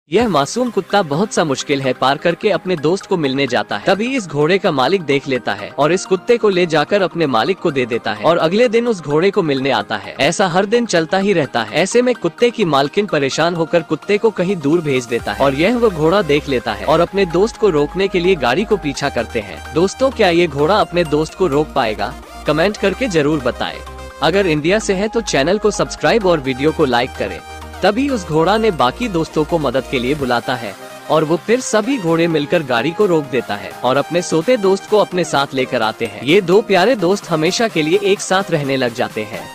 यह मासूम कुत्ता बहुत सा मुश्किल है पार करके अपने दोस्त को मिलने जाता है। तभी इस घोड़े का मालिक देख लेता है और इस कुत्ते को ले जाकर अपने मालिक को दे देता है और अगले दिन उस घोड़े को मिलने आता है। ऐसा हर दिन चलता ही रहता है। ऐसे में कुत्ते की मालकिन परेशान होकर कुत्ते को कहीं दूर भेज देता है और यह वो घोड़ा देख लेता है और अपने दोस्त को रोकने के लिए गाड़ी को पीछा करते हैं। दोस्तों, क्या ये घोड़ा अपने दोस्त को रोक पाएगा? कमेंट करके जरूर बताएं। अगर इंडिया से है तो चैनल को सब्सक्राइब और वीडियो को लाइक करें। तभी उस घोड़ा ने बाकी दोस्तों को मदद के लिए बुलाता है और वो फिर सभी घोड़े मिलकर गाड़ी को रोक देता है और अपने सोते दोस्त को अपने साथ लेकर आते हैं। ये दो प्यारे दोस्त हमेशा के लिए एक साथ रहने लग जाते हैं।